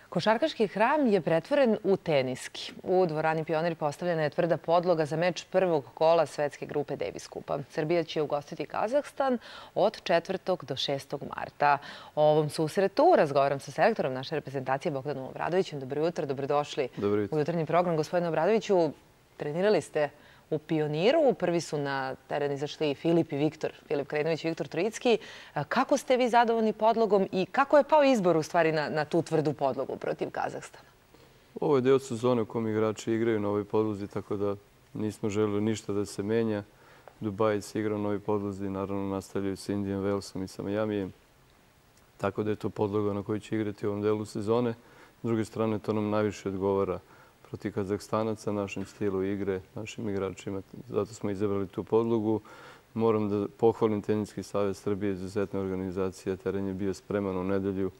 Košarkaški hram je pretvoren u teniski. U dvorani Pionir postavljena je tvrda podloga za meč prvog kola svetske grupe Davis Kupa. Srbija će ugostiti Kazahstan od 4. do 6. marta. O ovom susretu razgovaram sa selektorom naše reprezentacije Bogdanom Obradovićem. Dobro jutro, dobrodošli u jutarnji program. Gospodine Obradoviću, trenirali ste u Pioniru. Prvi su na teren izašli Filip i Viktor, Filip Krajinović i Viktor Trojicki. Kako ste vi zadovoljni podlogom i kako je pao izbor u stvari na tu tvrdu podlogu protiv Kazahstana? Ovo je deo sezone u kom igrači igraju na ovoj podlozi, tako da nismo želeli ništa da se menja. Dubajic igra na ovoj podlozi, naravno nastavljaju sa Indijem, Velsom i sa Majamijem. Tako da je to podloga na kojoj će igrati u ovom delu sezone. S druge strane, to nam najviše odgovara protiv Kazahstanaca, našem stilu igre, našim igračima. Zato smo izabrali tu podlogu. Moram da pohvalim Teniski savez Srbije, izuzetna organizacija. Teren je bio spreman u nedelju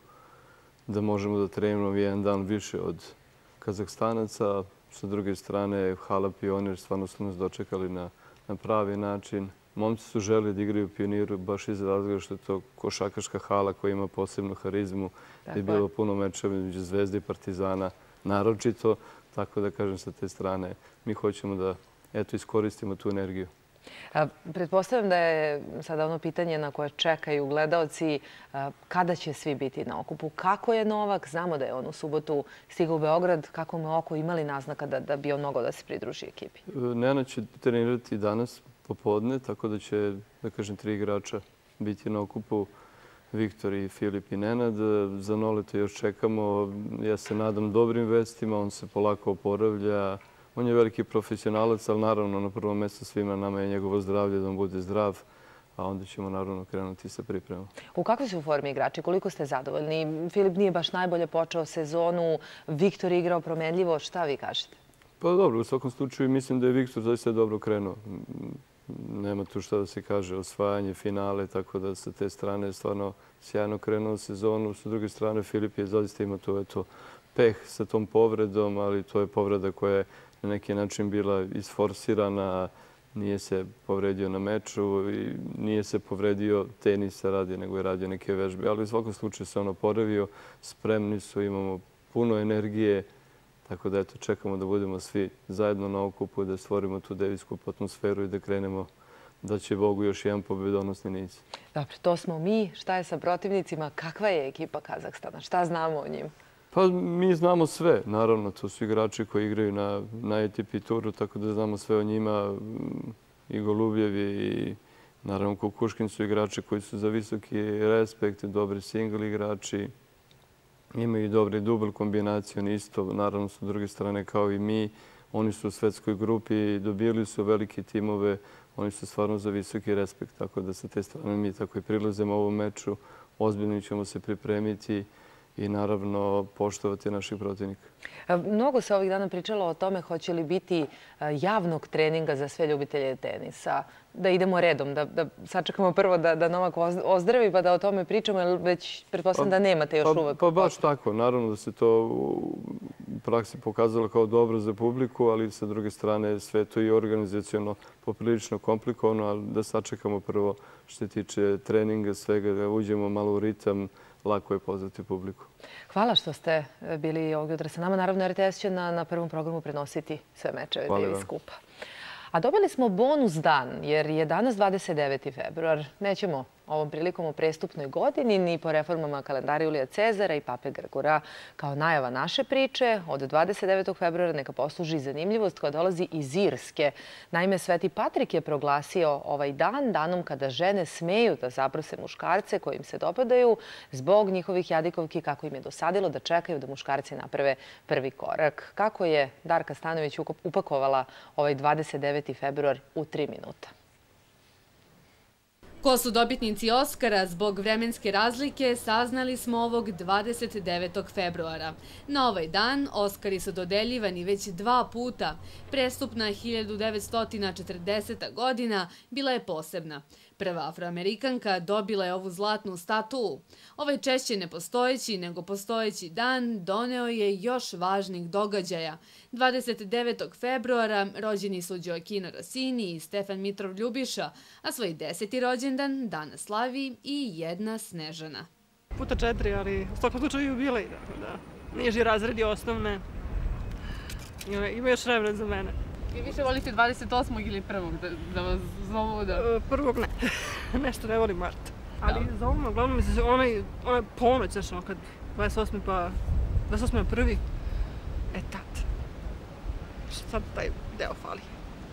da možemo da treniramo jedan dan više od Kazahstanaca. Sa druge strane, hala Pionir, stvarno su nas dočekali na pravi način. Momci su želi da igraju u Pioniru baš iz razloga što je to košarkaška hala koja ima posebnu harizmu. Je bilo puno mečeva između Zvezde i Partizana, naročito. Tako da kažem sa te strane, mi hoćemo da iskoristimo tu energiju. Pretpostavljam da je sada ono pitanje na koje čekaju gledaoci kada će svi biti na okupu. Kako je Novak? Znamo da je on u subotu stigao u Beograd. Kako mu oko imali naznaka da bi on mogao da se pridruži ekipi? Nenad će trenirati danas popodne, tako da će, da kažem, 3 igrača biti na okupu. Viktor i Filip i Nenad. Za Noleto još čekamo. Ja se nadam dobrim vestima. On se polako oporavlja. On je veliki profesionalac, ali naravno na prvom mjestu svima nama je njegovo zdravlje, da on bude zdrav, a onda ćemo naravno krenuti sa pripremom. U kakvoj su formi igrači? Koliko ste zadovoljni? Filip nije baš najbolje počeo sezonu. Viktor je igrao promenljivo. Šta vi kažete? Pa dobro, u svakom slučaju mislim da je Viktor zaista dobro krenuo. Nema tu šta da se kaže, osvajanje, finale, tako da sa te strane stvarno sjajno krenuo sezonu. Sa druge strane, Filip je zaista imao to peh sa tom povredom, ali to je povreda koja je na neki način bila isforsirana, nije se povredio na meču i nije se povredio tenisa radi, nego je radio neke vežbe. Ali u svakom slučaju se on oporavio, spremni su, imamo puno energije, tako da čekamo da budemo svi zajedno na okupu, da stvorimo tu Davisku atmosferu i da krenemo da će Bogu još jedan pobedonosni niz. Dobro, to smo mi. Šta je sa protivnicima? Kakva je ekipa Kazahstana? Šta znamo o njim? Pa mi znamo sve. Naravno, to su igrači koji igraju na ATP turu, tako da znamo sve o njima. I Golubjevi i naravno Kukuškin su igrači koji su za visoki respekt, dobri single igrači. Imaju i dobri dubl kombinaciju, isto naravno su druge strane kao i mi. Oni su u svetskoj grupi, dobili su velike timove, oni su stvarno za visoki respekt. Tako da sa te strane mi tako i prilazimo ovom meču, ozbiljno ćemo se pripremiti i naravno poštovati naših protivnika. Mnogo se ovih dana pričalo o tome hoće li biti javnog treninga za sve ljubitelje tenisa. Da idemo redom, da sačekamo prvo da Novak ozdravi pa da o tome pričamo, jer već pretpostavljam da nemate još uvek. Pa baš tako. Naravno da se to u praksi pokazalo kao dobro za publiku, ali sa druge strane sve to i organizaciono poprilično komplikovano, ali da sačekamo prvo što se tiče treninga, svega, da uđemo malo u ritam, lako je pozvati publiku. Hvala što ste bili ovdje jutra sa nama. Naravno, RTS će na prvom programu prenositi sve mečeve Davis Kupa. A dobili smo bonus dan, jer je danas 29. februar. Nećemo ovom prilikom o prestupnoj godini ni po reformama kalendara Julija Cezara i Pape Grgura. Kao najava naše priče, od 29. februara neka posluži zanimljivost koja dolazi iz Irske. Naime, Sveti Patrik je proglasio ovaj dan danom kada žene smeju da zaprose muškarce koji im se dopadaju zbog njihovih jadikovki, kako im je dosadilo da čekaju da muškarci naprave prvi korak. Kako je Darka Stanović upakovala ovaj 29. februar u 3 minuta? Ko su dobitnici Oskara zbog vremenske razlike saznali smo ovog 29. februara. Na ovaj dan Oskari su dodeljivani već 2 puta. Prestupna 1940. godina bila je posebna. Prva Afroamerikanka dobila je ovu zlatnu statuu. Ovaj češće nepostojeći nego postojeći dan doneo je još važnih događaja. 29. februara rođeni su Gioachino Rossini i Stefan Mitrov Ljubiša, a svoj 10. rođendan danas slavi i jedna Snežana. Puta 4, ali u svakom slučaju jubilej. niži razredi osnovne. Ima još vremena za mene. Vi više volite 28. ili 1. da vas zovu? Prvog ne. Nešto ne volim Marta. Ali zovu me, uglavnom mi se onaj ponoć, znaš, kad 28. pa 28. na 1. Tad. Sad taj deo fali.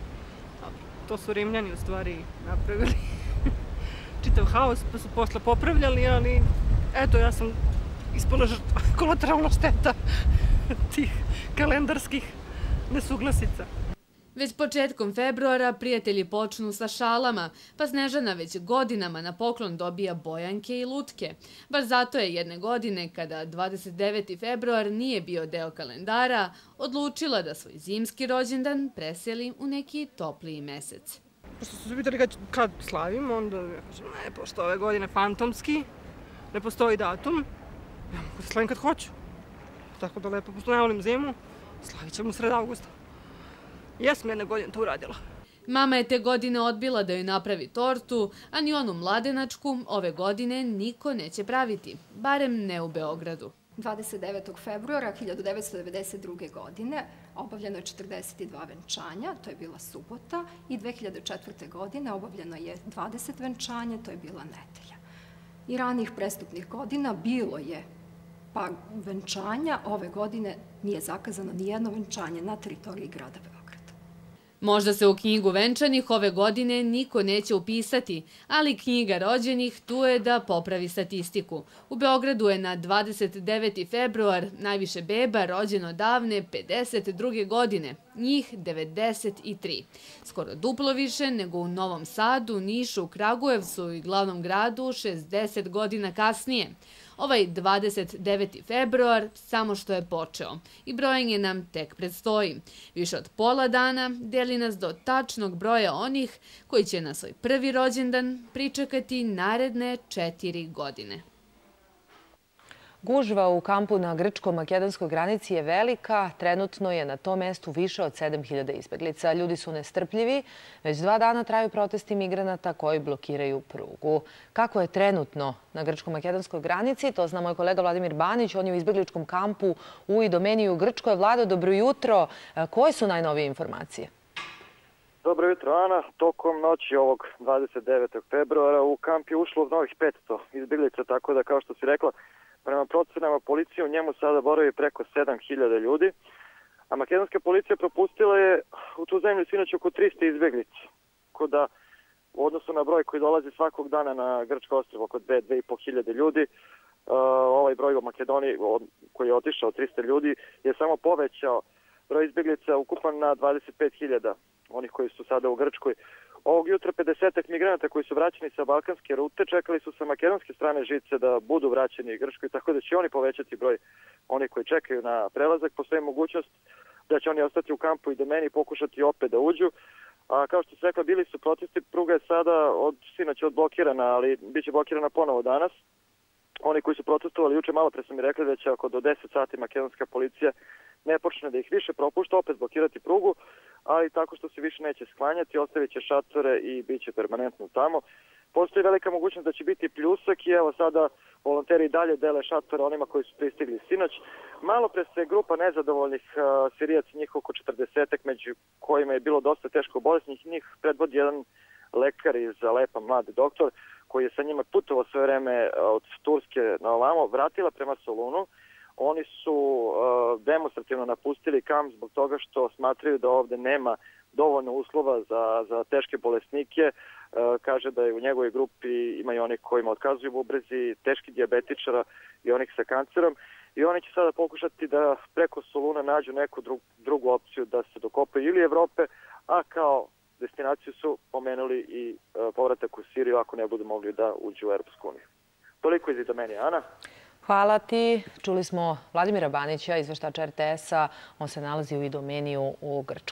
To su Rimljani u stvari napravili. Čitav haos, pa su posle popravljali, ali eto, ja sam ispala žrtva, kolateralna šteta tih kalendarskih nesuglasica. Već početkom februara prijatelji počnu sa šalama, pa Snežana već godinama na poklon dobija bojanke i lutke. Baš zato je jedne godine, kada 29. februar nije bio deo kalendara, odlučila da svoj zimski rođendan preseli u neki topliji mesec. Pošto su se pitali kad slavim, onda ja kažem, ne, pošto ove godine fantomski, ne postoji datum, ja mogu da slavim kad hoću. Tako da lepo, pošto ne volim zimu, slavit ćemo u sred avgusta. Jesam jedne godine to uradila. Mama je te godine odbila da joj napravi tortu, a ni onu mladenačku ove godine niko neće praviti, barem ne u Beogradu. 29. februara 1992. godine obavljeno je 42 venčanja, to je bila subota, i 2004. godine obavljeno je 20 venčanja, to je bila nedelja. I ranijih prestupnih godina bilo je venčanja, ove godine nije zakazano ni jedno venčanje na teritoriji grada Beograda. Možda se u knjigu venčanih ove godine niko neće upisati, ali knjiga rođenih tu je da popravi statistiku. U Beogradu je na 29. februar najviše beba rođeno davne 52. godine, njih 93. Skoro duplo više nego u Novom Sadu, Nišu, Kragujevcu i glavnom gradu 60 godina kasnije. Ovaj 29. februar samo što je počeo i brojenje nam tek predstoji. Više od pola dana deli nas do tačnog broja onih koji će na svoj prvi rođendan pričekati naredne 4 godine. Gužva u kampu na grčko-makedonskoj granici je velika. Trenutno je na tom mestu više od 7.000 izbeglica. Ljudi su nestrpljivi. Već 2 dana traju protesti migranata koji blokiraju prugu. Kako je trenutno na grčko-makedonskoj granici, to zna moj kolega Vladimir Banić. On je u izbegličkom kampu u Idomeniju u Grčkoj. Vlado, dobro jutro. Koje su najnovije informacije? Dobro jutro, Ana. Tokom noći ovog 29. februara u kamp je ušlo novih 500 izbeglica, tako da, kao što si rekla, prema procenama policije u njemu sada boravi preko 7.000 ljudi, a makedonska policija propustila je u tu zemlju sinoć oko 300 izbeglica. Tako da, u odnosu na broj koji dolazi svakog dana na grčko ostrvo, oko 2.500 ljudi, ovaj broj u Makedoniji koji je otišao 300 ljudi je samo povećao broj izbeglica ukupan na 25.000, onih koji su sada u Grčkoj. Ovog jutra 50 migranata koji su vraćeni sa balkanske rute čekali su sa makedonske strane žice da budu vraćeni u Grčkoj, tako da će oni povećati broj onih koji čekaju na prelazak. Postoji mogućnost da će oni ostati u kampu i Idomeni i pokušati opet da uđu. A kao što se rekla, bili su protesti, pruga je sada od sinoć odblokirana, ali bit će blokirana ponovo danas. Oni koji su protestovali juče, malo pre su mi rekli da će ako do 10 sati makedonska policija ne počne da ih više propušta, opet blokirati prugu, ali tako što se više neće sklanjati, ostavit će šatore i bit će permanentno tamo. Postoji velika mogućnost da će biti pljusak i evo sada volonteri i dalje dele šatore onima koji su pristigli sinoć. Malo pre se grupa nezadovoljnih Sirijaca, njih oko 40-ak, među kojima je bilo dosta teško bolesnih, njih predvodi jedan lekar iz Alepa, mladi doktor, koji je sa njima putovao sve vreme od Turske na ovamo, vratila prema Solunu. Oni su demonstrativno napustili kamp zbog toga što smatraju da ovde nema dovoljno uslova za teške bolesnike. Kaže da je u njegovoj grupi ima i oni kojima otkazuju bubrezi, teški dijabetičara i onih sa kancerom. I oni će sada pokušati da preko Soluna nađu neku drugu opciju da se dokopaju ili Evrope, a kao destinaciju su pomenuli i povratak u Siriju ako ne budu mogli da uđu u Europsku uniju. Toliko iz Idomenije, Ana. Hvala ti. Čuli smo Vladimira Banića, izveštača RTS-a. On se nalazi u Idomeniju u Grčkoj.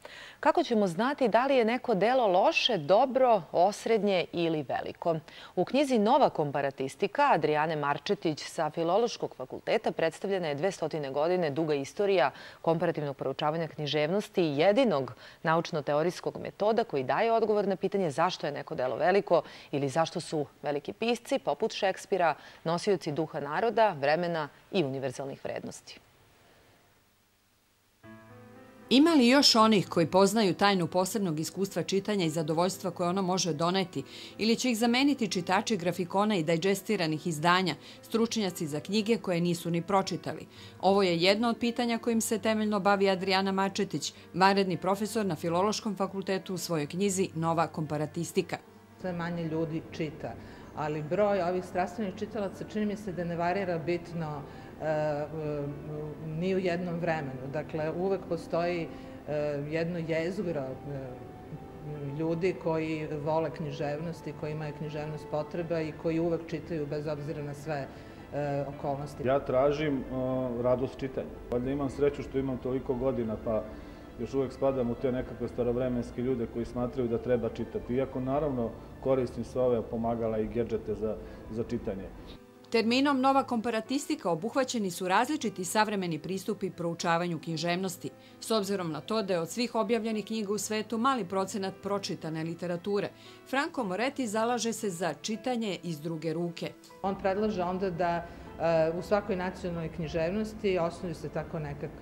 Kako ćemo znati da li je neko delo loše, dobro, osrednje ili veliko? U knjizi Nova komparatistika Adrijane Marčetić sa Filološkog fakulteta predstavljena je 200 godine duga istorija komparativnog proučavanja književnosti i jedinog naučno-teorijskog metoda koji daje odgovor na pitanje zašto je neko delo veliko ili zašto su veliki pisci, poput Šekspira, nosioci duha naroda, vremena i univerzalnih vrednosti. Ima li još onih koji poznaju tajnu posebnog iskustva čitanja i zadovoljstva koje ono može doneti, ili će ih zameniti čitači grafikona i dajđestiranih izdanja, stručnjaci za knjige koje nisu ni pročitali? Ovo je jedno od pitanja kojim se temeljno bavi Adrijana Marčetić, vanredni profesor na Filološkom fakultetu u svojoj knjizi Nova komparatistika. Sve manje ljudi čita, ali broj ovih strastvenih čitalaca čini mi se da ne varira bitno ni u jednom vremenu. Dakle, uvek postoji jedno jezgro ljudi koji vole književnost i koji imaju književnost potreba i koji uvek čitaju bez obzira na sve okolnosti. Ja tražim radost čitanja. Valjda imam sreću što imam toliko godina, pa još uvek spadam u te nekakve starovremenske ljude koji smatraju da treba čitati. Iako naravno koristim sve ove pomagala i gedžete za čitanje. Terminom Nova komparatistika obuhvaćeni su različiti savremeni pristupi proučavanju književnosti, s obzirom na to da je od svih objavljenih knjiga u svetu mali procenat pročitane literature. Franco Moretti zalaže se za čitanje iz druge ruke. On predlaže onda da u svakoj nacionalnoj književnosti osnuju se tako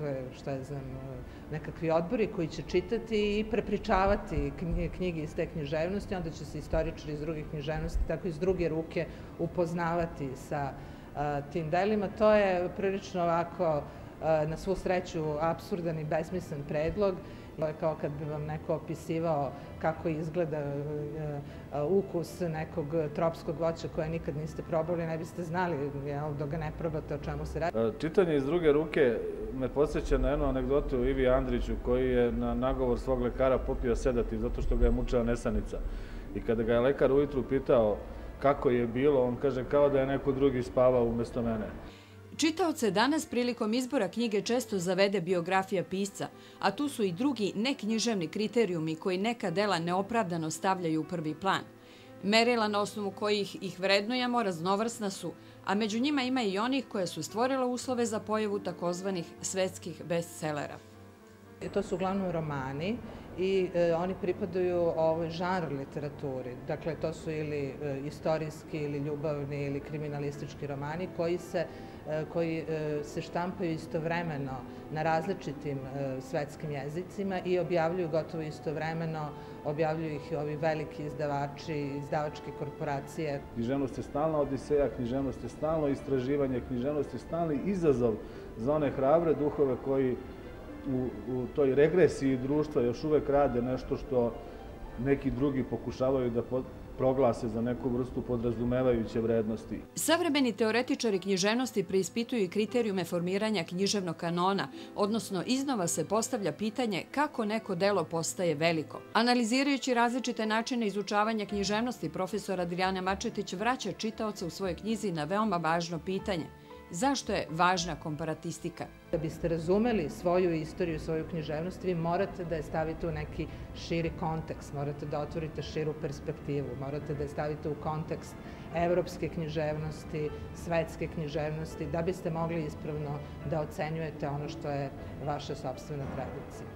nekakvi odbori koji će čitati i prepričavati knjige iz te književnosti, onda će se istoričari iz drugih književnosti tako iz druge ruke upoznavati sa tim delima. To je prilično ovako, na svu sreću, apsurdan i besmislen predlog. Kao kad bi vam neko opisivao kako izgleda ukus nekog tropskog voća koje nikad niste probali, ne biste znali dok ga ne probate o čemu se radi. Čitanje iz druge ruke me podsjeća na jednu anegdotu o Ivi Andriću koji je na nagovor svog lekara popio sedativ zato što ga je mučila nesanica. I kada ga je lekar ujutru pitao kako je bilo, on kaže kao da je neko drugi spavao umesto mene. Čitaoce danas prilikom izbora knjige često zavede biografija pisca, a tu su i drugi neknjiževni kriterijumi koji neka dela neopravdano stavljaju u prvi plan. Merila na osnovu kojih ih vrednujemo raznovrsna su, a među njima ima i onih koje su stvorila uslove za pojavu takozvanih svetskih bestsellera. To su uglavnom romani i oni pripadaju ovoj žanr literaturi. Dakle, to su ili istorijski, ili ljubavni, ili kriminalistički romani koji se štampaju istovremeno na različitim svetskim jezicima i objavljuju gotovo istovremeno, objavljuju ih i ovi veliki izdavači, izdavačke korporacije. Književnost je stalna odiseja, književnost je stalno istraživanje, književnost je stalni izazov za one hrabre duhove koji u toj regresiji društva još uvek rade nešto što neki drugi pokušavaju da proglase za neku vrstu podrazumevajuće vrednosti. Savremeni teoretičari književnosti preispituju i kriterijume formiranja književnog kanona, odnosno iznova se postavlja pitanje kako neko delo postaje veliko. Analizirajući različite načine izučavanja književnosti, profesor Adrijana Marčetić vraća čitaoca u svojoj knjizi na veoma važno pitanje. Zašto je važna komparatistika? Da biste razumeli svoju istoriju, svoju književnost, vi morate da je stavite u neki širi kontekst, morate da otvorite širu perspektivu, morate da je stavite u kontekst evropske književnosti, svetske književnosti, da biste mogli ispravno da ocenjujete ono što je vaša sopstvena tradicija.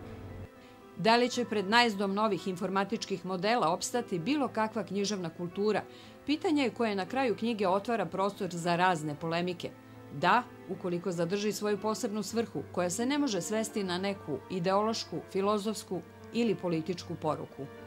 Da li će pred najezdom novih informatičkih modela opstati bilo kakva književna kultura? Pitanje je koje na kraju knjige otvara prostor za razne polemike. Da, ukoliko zadrži svoju posebnu svrhu, koja se ne može svesti na neku ideološku, filozofsku ili političku poruku.